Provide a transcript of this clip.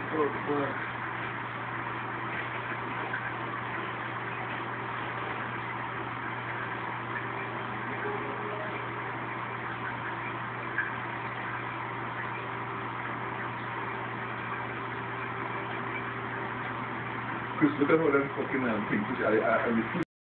Oh, fuck. Chris, look at all them fucking things which I